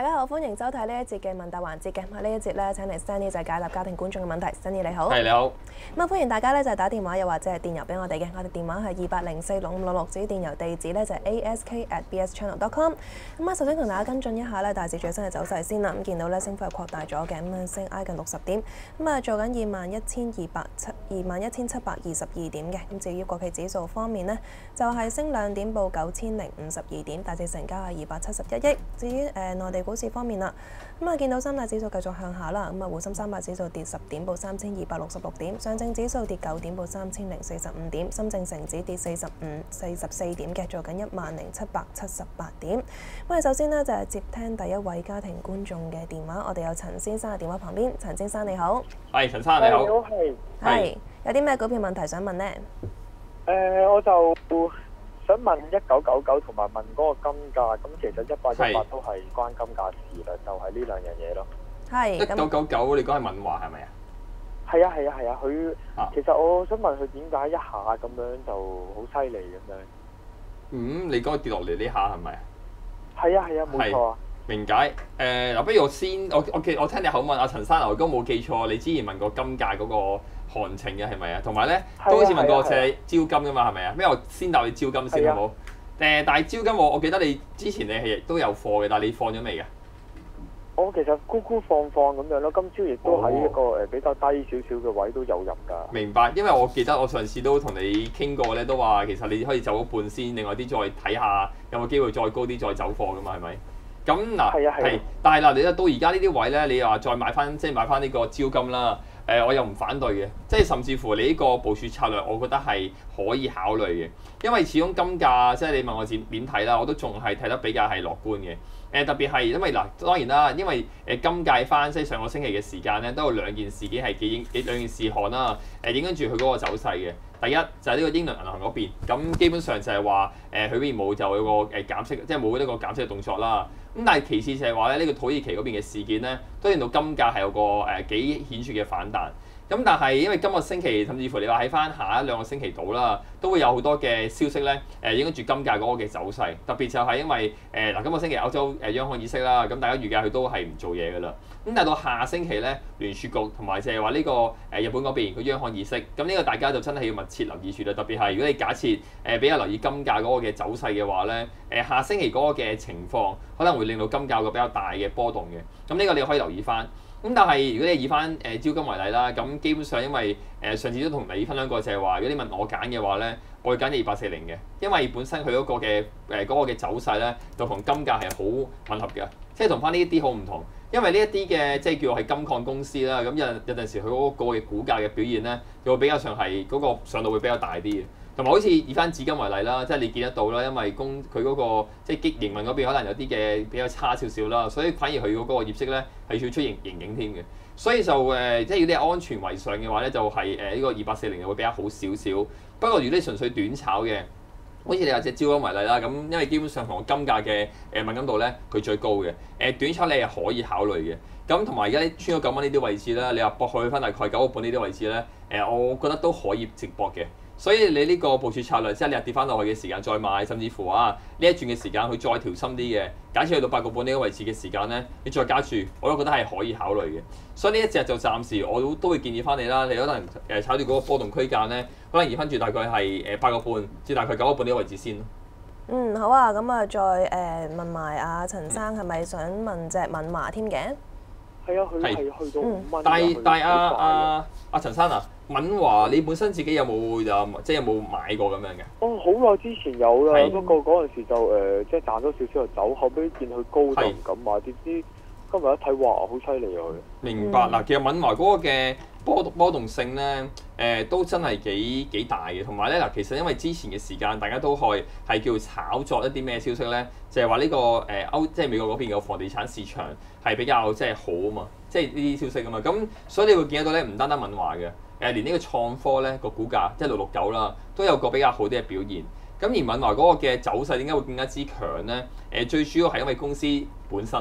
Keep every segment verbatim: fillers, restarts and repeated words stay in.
大家好，歡迎收睇呢一節嘅問答環節嘅。咁呢一節咧，請嚟 Stanley 就係解答家庭觀眾嘅問題。Stanley 你好， 係你好。 咁啊，歡迎大家咧就係打電話又或者係電郵俾我哋嘅。我哋電話係二八零四六五六六，至於電郵地址咧就係 a s k at b s channel dot com。咁啊，首先同大家跟進一下咧大市最新嘅走勢先啦。咁見到咧升幅係擴大咗嘅，咁啊升挨近六十點，咁啊做緊二萬一千二百七二萬一千七百二十二點嘅。咁至於國企指數方面呢，就係、是、升兩點，報九千零五十二點，大市成交係二百七十一億。至於誒內地股市方面啦，咁啊見到三大指數繼續向下啦，咁啊滬深三百指數跌十點，報三千二百六十六點；上證指數跌九點，報三千零四十五點；深證成指跌四十五四十四點嘅，做緊一萬零七百七十八點。咁我哋首先呢，就係、是、接聽第一位家庭觀眾嘅電話，我哋有陳先生嘅電話旁邊。陳先生你好， 係陳生你好， 係係有啲咩股票問題想問呢？ 誒、呃，我就想問一九九九同埋問嗰個金價，咁其實一八一八都係關金價事啦，就係呢兩樣嘢咯。 係一九九九，你講係敏華係咪啊？ 係啊係啊係啊，佢、啊、其實我想問佢點解一下咁樣就好犀利咁樣？ 嗯，你講跌落嚟呢下係咪啊？ 係啊係啊，冇錯啊。 明解。誒、呃、嗱，不如我先，我我記我聽你口問阿陳生，我都冇記錯，你之前問過金價嗰個行情嘅係咪啊？同埋咧都好似問過隻招金㗎嘛係咪啊？咩我先答你招金先好冇？誒、呃，但係招金我我記得你之前你係都有貨嘅，但係你放咗未㗎？ 我其實沽沽放放咁樣咯，今朝亦都喺一個誒比較低少少嘅位都有入㗎。明白， 因為我記得我上次都同你傾過咧，都話其實你可以走一半先，另外啲再睇下有冇機會再高啲再走貨㗎嘛，係咪？咁嗱，係、啊啊、但係嗱，你到而家呢啲位咧，你又話再買翻，即係買翻呢個招金啦。誒、呃，我又唔反對嘅，即係甚至乎你呢個部署策略，我覺得係可以考慮嘅，因為始終金價即係你問我點點睇啦，我都仲係睇得比較係樂觀嘅。誒、呃，特別係因為嗱，當然啦，因為誒金價翻即係上個星期嘅時間咧，都有兩件事件係幾影幾兩件事項啦。誒，影響住佢嗰個走勢嘅。第一就係、是、呢個英倫銀行嗰邊，咁基本上就係話誒佢邊冇就有個誒減息，即係冇呢個減息嘅動作啦。咁但係其次就係話咧，呢、這個土耳其嗰邊嘅事件咧，都令到金價係有個誒幾顯著嘅反彈。咁但係因為今個星期甚至乎你話喺翻下一兩個星期度啦，都會有好多嘅消息咧，誒影響住金價嗰個嘅走勢。特別就係因為誒嗱、呃、今個星期歐洲誒央行議息啦，咁大家預計佢都係唔做嘢㗎啦。咁但係到下星期咧，聯儲局同埋就係話呢個誒日本嗰邊個央行議息，咁呢個大家就真係要密切留意住啦。特別係如果你假設誒比較留意金價嗰個嘅走勢嘅話咧，誒下星期嗰個嘅情況可能會令到金價有個比較大嘅波動嘅。咁呢個你可以留意翻。咁但係如果你以翻誒招金為例啦，咁基本上因為誒、呃、上次都同你分享過就係話，如果你問我揀嘅話咧，我會揀二八四零嘅，因為本身佢嗰個嘅誒嗰個嘅走勢咧，就同金價係好吻合嘅，即係同翻呢一啲好唔同。因為呢一啲嘅即係叫做係金礦公司啦，咁有有陣時佢嗰個嘅股價嘅表現咧，就會比較上係嗰個上度會比較大啲嘅。同埋好似以翻紫金為例啦，即係你見得到啦，因為公佢嗰個即係經營運嗰邊可能有啲嘅比較差少少啦，所以反而佢嗰個業績咧係要出盈盈警添嘅。所以就誒、呃，即係如果你安全為上嘅話咧，就係誒呢個二八四零就會比較好少少。不過如果你純粹短炒嘅，好似你話隻招金為例啦，咁因為基本上同個金價嘅誒敏感度咧，佢最高嘅。誒、呃、短炒你係可以考慮嘅。咁同埋而家你穿咗九蚊呢啲位置啦，你話博去翻大概九個半呢啲位置咧，誒、呃、我覺得都可以直博嘅。所以你呢個部署策略，即係你日跌翻落去嘅時間再買，甚至乎啊呢一轉嘅時間去再調深啲嘅，假設去到八個半呢個位置嘅時間咧，你再加注，我都覺得係可以考慮嘅。所以呢一隻就暫時我都都會建議翻你啦，你可能誒炒住嗰個波動區間咧，可能移翻住大概係誒八個半至大概九個半呢個位置先咯。 嗯，好啊，咁啊再誒、呃、問埋阿陳生係咪想問隻敏華添嘅？ 係啊，佢係去到五蚊。 但係但係阿阿阿陳生啊，敏華你本身自己有冇就即係有冇買過咁樣嘅？ 哦，好耐之前有啦，不過嗰陣時就誒、呃、即係賺咗少少就走，後尾見佢高就唔敢買，點知今日一睇哇，好犀利啊佢！ 明白嗱，其實敏華嗰個嘅波波動性咧，誒、呃、都真係幾幾大嘅，同埋咧嗱，其實因為之前嘅時間大家都係係叫炒作一啲咩消息咧，就係話呢個誒歐即係美國嗰邊嘅房地產市場係比較即係好啊嘛，即係呢啲消息啊嘛，咁所以你會見得到咧，唔單單敏華嘅，誒、呃、連呢個創科咧個股價即係六六九啦，都有個比較好啲嘅表現。咁而敏華嗰個嘅走勢點解會更加之強咧？誒、呃、最主要係因為公司本身啊。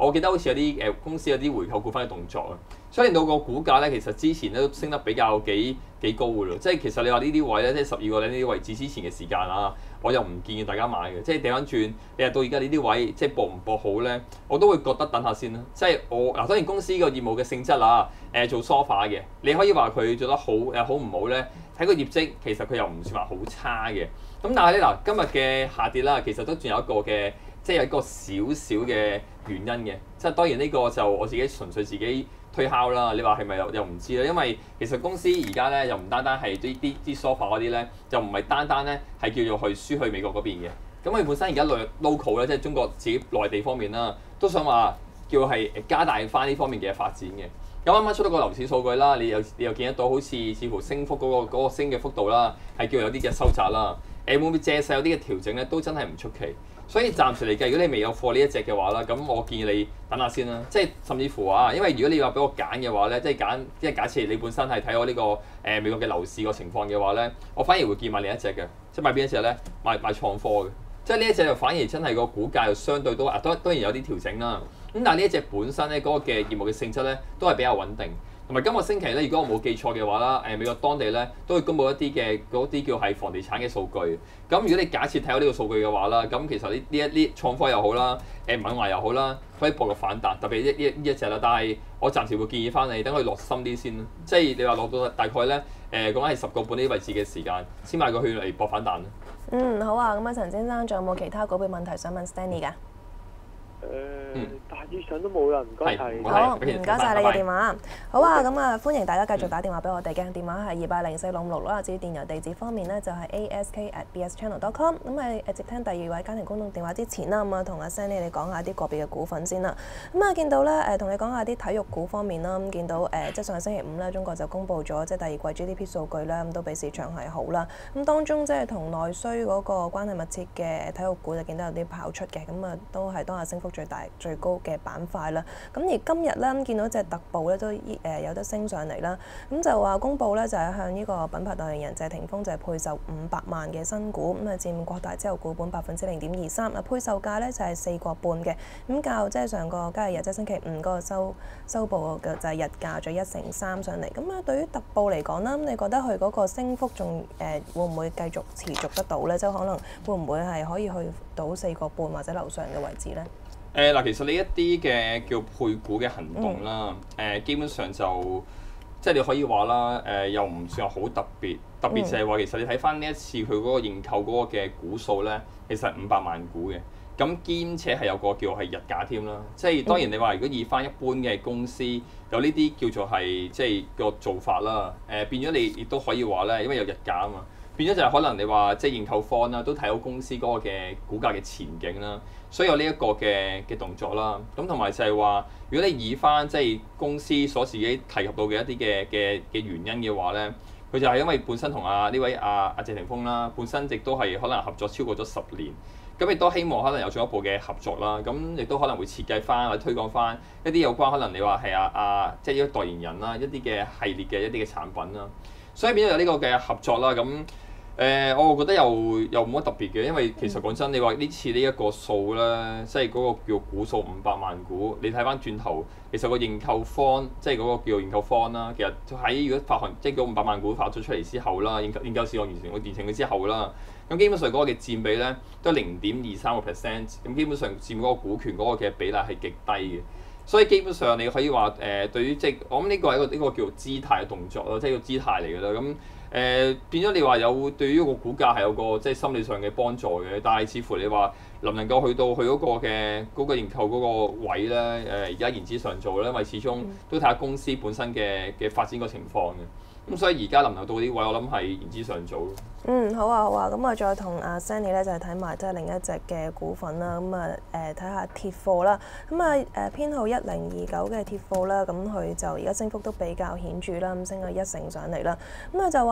我記得好似有啲誒公司有啲回購股份嘅動作啊，所以令到個股價咧其實之前咧都升得比較幾幾高嘅咯。即係其實你話呢啲位咧，即係十二個呢啲位置之前嘅時間啊，我又唔建議大家買嘅。即係掉翻轉，你話到而家呢啲位，即係博唔博好咧，我都會覺得等下先啦。即係我嗱，當然公司個業務嘅性質啊，誒、呃、做 sofa 嘅，你可以話佢做得好誒好唔好咧？睇個業績，其實佢又唔算話好差嘅。咁但係咧嗱，今日嘅下跌啦，其實都仲有一個嘅，即係有一個少少嘅原因嘅。即係當然呢個就我自己純粹自己推敲啦。你話係咪又又唔知啦？因為其實公司而家咧又唔單單係啲啲啲 sofa 嗰啲咧，就唔係單單咧係叫做去輸去美國嗰邊嘅。咁佢本身而家 local 咧，即係中國自己內地方面啦，都想話叫係加大翻呢方面嘅發展嘅。咁啱啱出到個樓市數據啦，你又你又見得到好似似乎升幅嗰、嗰個嗰個升嘅幅度啦，係叫有啲嘅收窄啦。誒會唔會借勢有啲嘅調整咧，都真係唔出奇。所以暫時嚟計，如果你未有貨呢一隻嘅話啦，咁我建議你等下先啦。即係甚至乎啊，因為如果你話俾我揀嘅話咧，即係揀即係假設你本身係睇我呢、呢個誒、呃、美國嘅樓市個情況嘅話咧，我反而會建議買另一隻嘅，即係買邊一隻咧？買買創科嘅。即係呢一隻就反而真係個股價又相對都啊，當當然有啲調整啦。咁但係呢一隻本身咧嗰、嗰個嘅業務嘅性質咧都係比較穩定。同埋今個星期咧，如果我冇記錯嘅話啦，誒美國當地咧都會公布一啲嘅嗰啲叫係房地產嘅數據。咁如果你假設睇到呢個數據嘅話啦，咁其實呢呢一啲創科又好啦，誒敏華又好啦，可以搏個反彈，特別呢呢呢一隻啦。但係我暫時會建議翻你等佢落深啲先啦。即係你話落到大概咧誒講緊係十個半呢啲位置嘅時間，先買個圈嚟搏反彈。 嗯，好啊。咁啊，陳先生仲有冇其他股票問題想問 Stanley 㗎？ 誒、呃，大致上都冇啦，唔該係。 好，唔該晒你嘅電話。好啊，咁啊，歡迎大家繼續打電話俾我哋嘅電話係二八零四六五六啦。至於電郵地址方面呢，就係 A S K at B S channel dot com。咁啊，誒接聽第二位家庭公眾電話之前啦，咁啊，同阿 Sandy 你講下啲個別嘅股份先啦。咁啊，見到咧誒，同你講下啲體育股方面啦。咁見到誒，即係上個星期五咧，中國就公布咗即係第二季 G D P 數據咧，咁都比市場係好啦。咁當中即係同內需嗰個關係密切嘅體育股就見到有啲跑出嘅，咁啊都係當日升幅最大最高嘅板塊啦，咁而今日咧見到隻特步咧都誒有得升上嚟啦，咁就話公佈咧就係向呢個品牌代言人謝霆鋒就係配售五百萬嘅新股，咁啊佔國大之後股本百分之零點二三，啊配售價咧就係四個半嘅，咁較即係上個交易日即係星期五嗰個收收報嘅就係日價咗一成三上嚟，咁啊對於特步嚟講啦，咁你覺得佢嗰個升幅仲誒會唔會繼續持續得到咧？即係可能會唔會係可以去到四個半或者樓上嘅位置咧？ 誒嗱、呃，其實呢一啲嘅叫配股嘅行動啦，誒、嗯呃、基本上就即係你可以話啦，誒、呃、又唔算話好特別，特別就係話其實你睇翻呢一次佢嗰個認購嗰個嘅股數咧，其實係五百萬股嘅，咁兼且係有個叫係日價添啦，即係當然你話如果以翻一般嘅公司有呢啲叫做係即係個做法啦，誒、呃、變咗你亦都可以話咧，因為有日價啊嘛，變咗就係可能你話即係認購方啦，都睇好公司嗰個嘅股價嘅前景啦。所以有呢一個嘅嘅動作啦，咁同埋就係話，如果你以翻即係公司所自己提及到嘅一啲嘅嘅嘅原因嘅話咧，佢就係因為本身同阿呢位阿阿謝霆鋒啦，本身亦都係可能合作超過咗十年，咁亦都希望可能有進一步嘅合作啦，咁亦都可能會設計翻或者推廣翻一啲有關可能你話係阿阿即係呢個代言人啦，一啲嘅系列嘅一啲嘅產品啦，所以變咗有呢個嘅合作啦，咁。誒、呃，我覺得又又冇乜特別嘅，因為其實講真，你話呢次呢一個數咧，即係嗰個叫股數五百萬股，你睇翻轉頭，其實個認購方，即係嗰個叫認購方啦，其實喺如果發行即係嗰五百萬股發咗出嚟之後啦，認購認購事項完成，我完成咗之後啦，咁基本上嗰個嘅佔比咧都係零點二三個 percent，咁基本上佔嗰個股權嗰個嘅比例係極低嘅。所以基本上你可以話誒、呃，對於即係我諗呢個係一個呢、呢個叫做姿態嘅動作咯，即係個姿態嚟嘅啦。咁誒、呃、變咗你話有對於個股價係有個即係心理上嘅幫助嘅，但係似乎你話能唔能夠去到去嗰個嘅嗰、嗰個認購嗰個位咧？誒而家言之尚早啦，因為始終都睇下公司本身嘅嘅發展個情況嘅。咁所以而家能唔能到啲位，我諗係言之尚早咯。 嗯，好啊，好啊，咁我再同阿 Sandy 咧就係睇埋即係另一隻嘅股份啦。咁啊誒睇下鐵貨啦。咁啊誒編號一零二九嘅鐵貨啦，咁佢就而家升幅都比較顯著啦，咁升咗一成上嚟啦。咁佢就話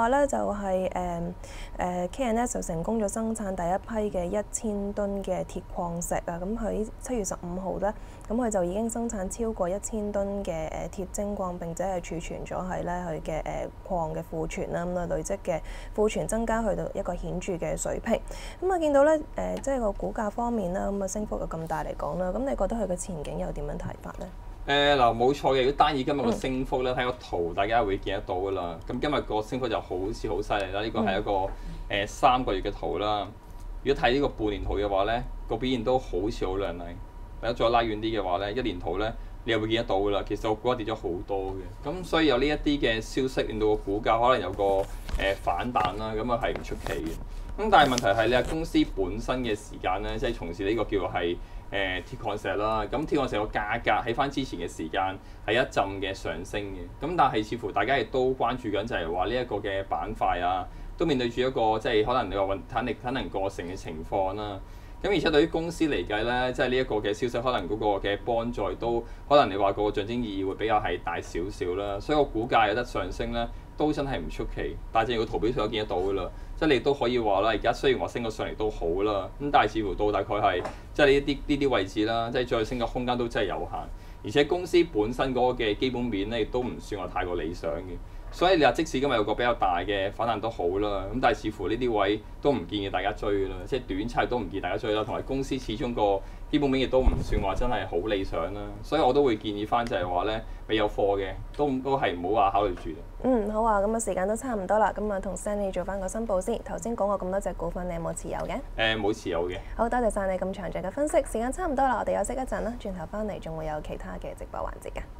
咧就係誒誒 K N S 就成功咗生產第一批嘅一千噸嘅鐵礦石啊！咁喺七月十五號咧，咁佢就已經生產超過一千噸嘅誒鐵精礦，並且係儲存咗喺咧佢嘅誒礦嘅庫存啦。咁啊累積嘅庫存增加去到一個顯著嘅水平。咁啊見到咧誒、呃，即係個股價方面啦，咁啊升幅又咁大嚟講啦，咁你覺得佢嘅前景又點樣睇法咧？ 誒嗱冇錯嘅，如果單以今日個升幅咧，睇個圖大家會見得到噶啦。咁今日個升幅就好似好犀利啦，呢個係一個誒、呃、三個月嘅圖啦。如果睇呢個半年圖嘅話咧，個表現都好似好亮麗。或者再拉遠啲嘅話咧，一年圖咧你又會見得到噶啦。其實個股價跌咗好多嘅，咁所以有呢一啲嘅消息令到個股價可能有個誒、呃、反彈啦，咁啊係唔出奇嘅。咁但係問題係你係公司本身嘅時間咧，即係從事呢個叫做係。誒、呃、鐵礦石啦，咁鐵礦石個價格喺翻之前嘅時間係一陣嘅上升嘅，咁但係似乎大家亦都關注緊就係話呢一個嘅板塊啊，都面對住一個即係可能你話穩產力可能過剩嘅情況啦。咁而且對於公司嚟計咧，即係呢一個嘅消息可能嗰個嘅幫助都可能你話個象徵意義會比較係大少少啦，所以個股價有得上升咧，都真係唔出奇。但係正如個圖表上都見得到噶啦。即係你都可以話啦，而家雖然話升咗上嚟都好啦，咁但係似乎到大概係即係呢一啲呢啲位置啦，即係再升嘅空間都真係有限，而且公司本身嗰個嘅基本面咧亦都唔算話太過理想嘅，所以你話即使今日有個比較大嘅反彈都好啦，咁但係似乎呢啲位都唔建議大家追啦，即係短期都唔建議大家追啦，同埋公司始終個基本面亦都唔算話真係好理想啦，所以我都會建議翻就係話咧，未有貨嘅都都係唔好話考慮住。 嗯，好啊，咁啊時間都差唔多啦，咁啊同 Stanley 做翻個申報先。頭先講過咁多隻股份，你有冇持有嘅？誒、 呃，冇持有嘅。 好，多謝晒你咁詳盡嘅分析。時間差唔多啦，我哋休息一陣啦，轉頭翻嚟仲會有其他嘅直播環節嘅。